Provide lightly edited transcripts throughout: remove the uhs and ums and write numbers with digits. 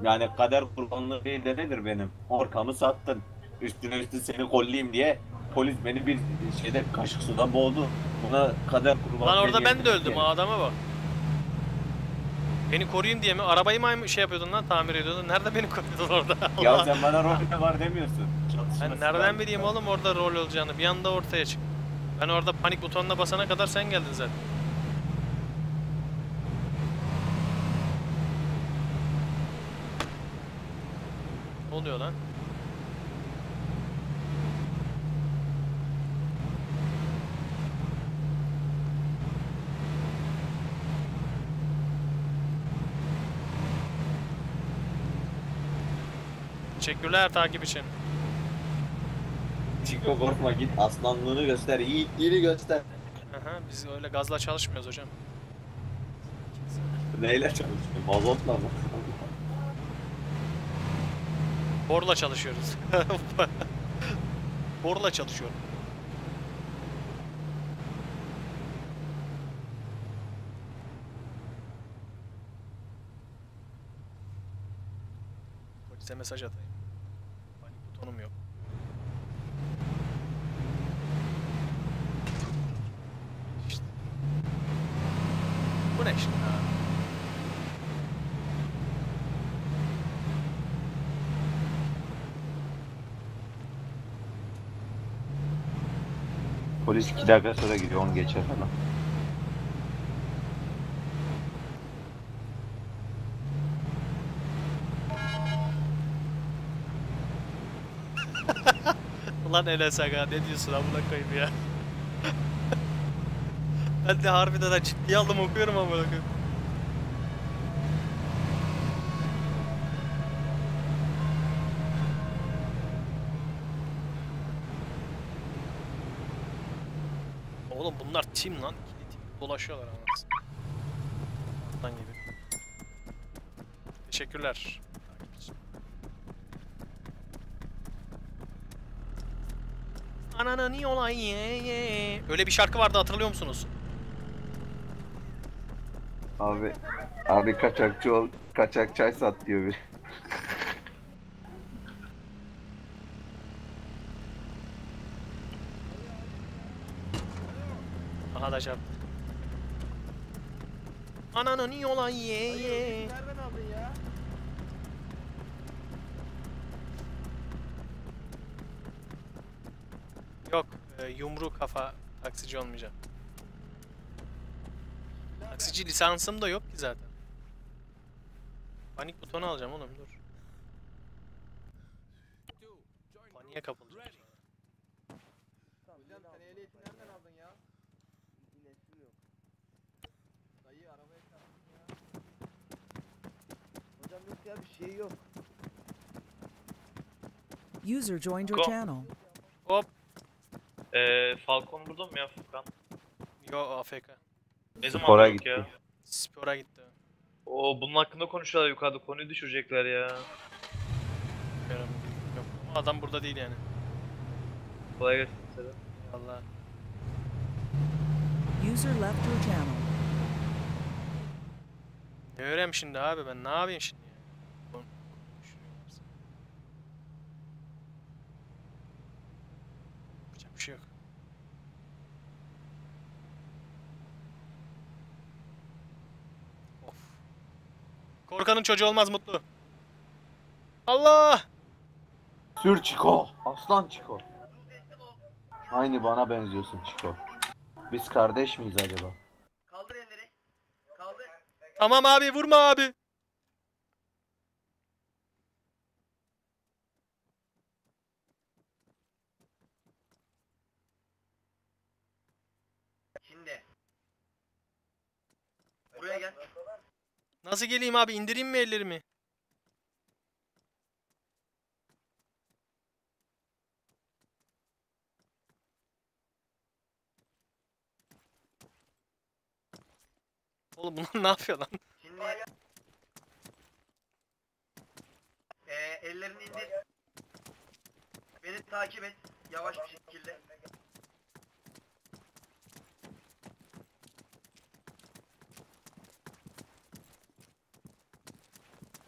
Yani kader kurbanlığı değil de nedir benim? Orkamı sattın. Üstüne üstü seni kolleyeyim diye polis beni bir şeyde kaşık suda boğdu. Buna kader Lan kurban orada ben de demeyebiliriz öldüm. yani. Adama bak. Beni koruyayım diye mi? Arabayı mı şey yapıyordun lan, tamir ediyordun? Nerede beni koruyordun orada? Ya Allah. sen bana rol var demiyorsun. Ben Çatışma nereden silahlı. bileyim oğlum orada rol olacağını? Bir anda ortaya çık. Ben orada panik butonuna basana kadar sen geldin zaten. Ne oluyor lan? Teşekkürler takip için. Çiko korkma git aslanlığını göster, yiğitliğini göster. Aha, biz öyle gazla çalışmıyoruz hocam. Neyle çalışıyorsun? Mazotla mı? Borla çalışıyoruz. Borla çalışıyorum. Polise mesaj atayım. Panik butonum yok. İşte. Bu ne şimdi abi? Polis 2 dakika sonra gidiyor, 10 geçer falan. Ulan Enes Aga, ne diyorsun amına koyayım ya? Ben de harbiden de ciddiye aldım, okuyorum amına koyayım. Oğlum bunlar tim lan. İkili tim dolaşıyorlar anasını. Lan gibi. Teşekkürler. Takip için. Ananı niye olay ye. Öyle bir şarkı vardı, hatırlıyor musunuz? Abi kaçakçı ol, kaçak çay sat diyor bir. Aha da çarptı. Ananı niye olay ye. Nereden aldın ya? Yok, yumru kafa taksici olmayacağım. Taksici lisansım da yok ki zaten. Panik butonu alacağım oğlum, dur. Paniğe kapılacağım sonra. Hocam sen ehliyeti nereden aldın ya? İletim yok. Dayı arabaya çarptın ya. Hocam yok ya, bir şey yok. User joined your Go. channel. Hop. Falcon burada mı ya Furkan? Yo, AFK. Ne zaman Spora bulduk gitti. ya? Spora gitti. Oo, bunun hakkında konuşuyorlar yukarıda. Konuyu düşürecekler ya. Bilmiyorum, yok. Ama adam burada değil yani. Kolay gelsin size. Allah. User left your channel. Ne öğreneyim şimdi abi, ben ne yapayım şimdi ya? Düşürüyorlarsa. Yapacak bir şey yok. Of. Korkanın çocuğu olmaz Mutlu. Allah! Sür Çiko, aslan Çiko. Aynı bana benziyorsun Çiko. Biz kardeş miyiz acaba? Kaldır elleri. Kaldır. Tamam abi, vurma abi. Şimdi. Buraya gel. Nasıl geleyim abi, indireyim mi ellerimi? Oğlum bunlar ne yapıyor lan? Şimdi. Ellerini indir. Beni takip et. Yavaş bir şekilde.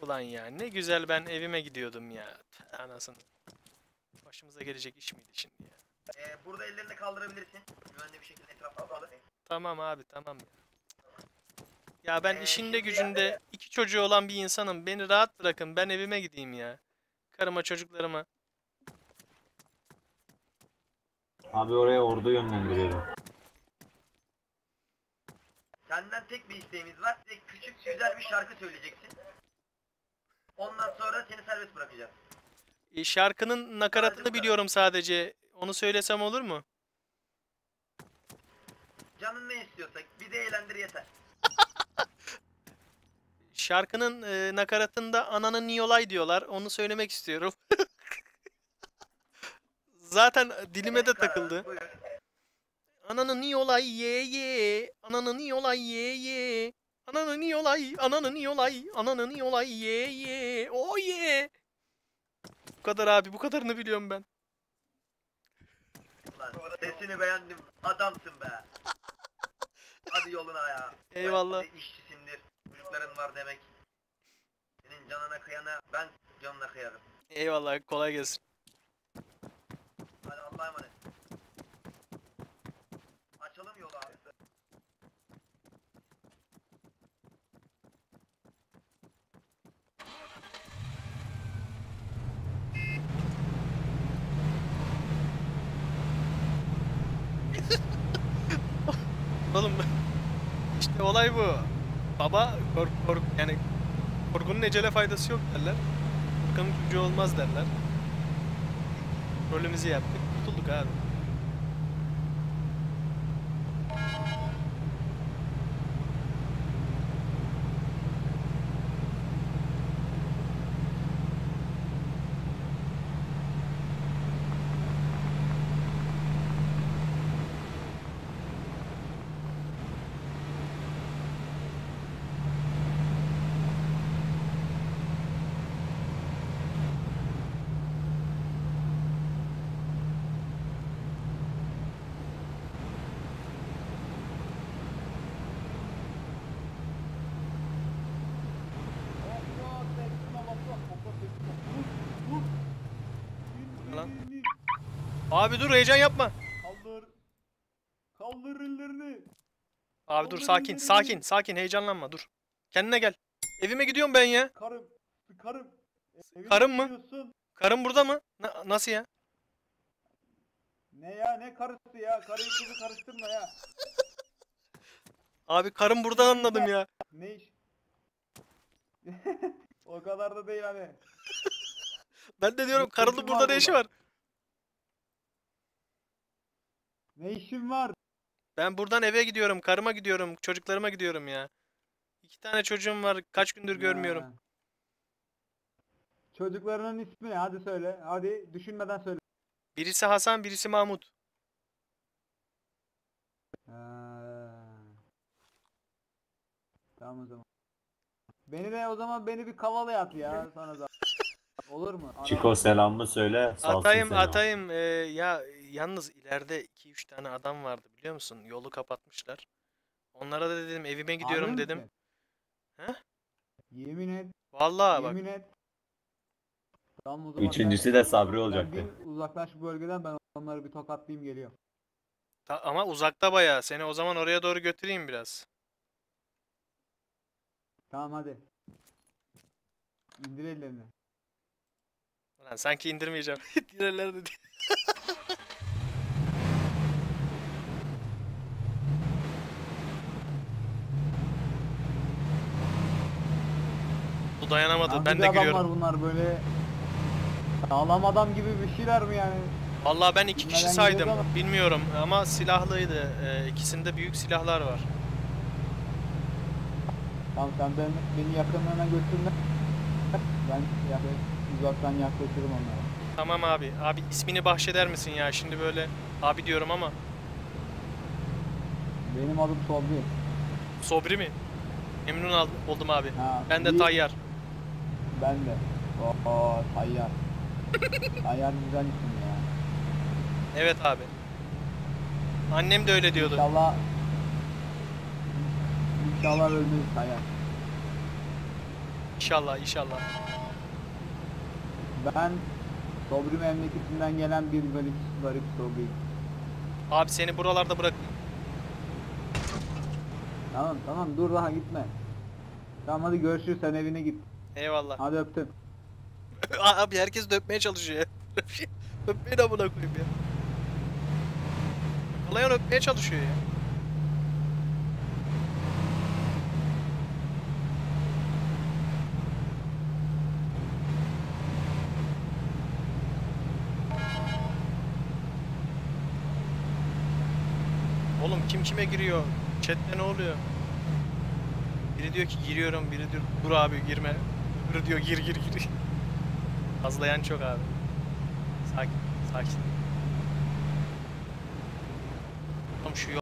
Ulan ya ne güzel ben evime gidiyordum ya. Tüh, anasını. Başımıza gelecek iş miydi şimdi ya? Burada ellerini kaldırabilirsin. Güvenli bir şekilde etrafa bağlı. Tamam abi tamam ya. Ya ben işinde şimdi gücünde iki çocuğu olan bir insanım. Beni rahat bırakın. Ben evime gideyim ya. Karıma çocuklarıma. Abi oraya ordu yönlendiriyorum. Senden tek bir isteğimiz var. Tek küçük güzel bir şarkı söyleyeceksin. Ondan sonra seni serbest bırakacağız. Şarkının nakaratını biliyorum sadece. Onu söylesem olur mu? Canın ne istiyorsa bir de eğlendir yeter. Şarkının nakaratında ananı niyolay diyorlar. Onu söylemek istiyorum. Zaten dilime de takıldı. Buyur. Ananı niyolay ye ye. Ananı niyolay ye ye. Ananı niyolay, ananı niyolay, ananı niyolay ye ye. O ye. Bu kadar abi, bu kadarını biliyorum ben. Ulan sesini beğendim. Adamsın be. Hadi yoluna ya. Eyvallah. Belki de işçisindir. Çocukların var demek. Senin canına kıyana ben canına kıyarım. Eyvallah, kolay gelsin. Hadi Allah'a emanet. Açalım yolu abi. Oğlum işte olay bu. Baba yani korkunun ecele faydası yok derler. Korkanın çocuğu olmaz derler. Rolümüzü yaptık, kurtulduk abi. Lan. Abi dur heyecan yapma. Kaldır. Kaldır ellerini. Abi dur sakin sakin sakin heyecanlanma dur. Kendine gel. Evime gidiyorum ben ya. Karım. Karım. Evine Karım mı? gidiyorsun. Karım burada mı? Nasıl ya? Ne ya ne karısı ya? Karıyı kızı karıştırma ya. Abi karım burada anladım ya. Ne iş? O kadar da değil hani. Ben de diyorum Ne karının işin burada var ne işi burada? var? Ne işin var? Ben buradan eve gidiyorum, karıma gidiyorum, çocuklarıma gidiyorum ya. 2 tane çocuğum var, kaç gündür görmüyorum. Ha. Çocuklarının ismi ne? Hadi söyle. Hadi düşünmeden söyle. Birisi Hasan, birisi Mahmut. Ha. Tamam o zaman. Beni bir kavalaya at ya sonra da. Olur mu? Çiko selamımı söyle. Sağ olsun Atayım, selam. atayım. Ya yalnız ileride 2-3 tane adam vardı biliyor musun? Yolu kapatmışlar. Onlara da dedim evime gidiyorum Harbi dedim. misin? He? Yemin et. Vallahi bak. Yemin et. Tamam o zaman Üçüncüsü de Sabri olacaktı. bin uzaklaş bu bölgeden, ben onları bir tokatlayayım geliyorum. Ama uzakta bayağı. Seni o zaman oraya doğru götüreyim biraz. Tamam hadi. İndir ellerini. Lan sanki indirmeyeceğim. Diğerleri de değil. Bu dayanamadı. Hangi Ben de adamlar giriyorum. bunlar böyle? Sağlam adam gibi bir şeyler mi yani? Vallahi ben 2 kişi Bilmeden saydım. gidiyoruz ama. Bilmiyorum ama silahlıydı. İkisinde büyük silahlar var. Tamam sen beni yakınlarına götürme. Ben uzaktan yaklaşırım onlara. Tamam abi. Abi ismini bahşeder misin ya? Şimdi böyle abi diyorum ama. Benim adım Sobri. Sobri mi? Memnun oldum abi. Ha, Ben de iyi. Tayyar. Ben de. Oo Tayyar. Tayyar güzel isim ya. Evet abi. Annem de öyle diyordu. İnşallah ölmeyiz Tayyar. İnşallah inşallah. Ben Sobri memleketinden gelen bir garip Sobri. Abi seni buralarda bırakayım. Tamam dur daha gitme. Tamam hadi görüşürüz, sen evine git. Eyvallah. Hadi öptüm. Abi herkes de öpmeye çalışıyor ya. Öpmeyi de amına koyayım ya. Yakalayan öpmeye çalışıyor ya. Oğlum kim kime giriyor? Chat'te ne oluyor? Biri diyor ki giriyorum, biri diyor dur abi girme. Öbürü diyor gir gir gir. Azlayan çok abi. Sakin, sakin. Oğlum şu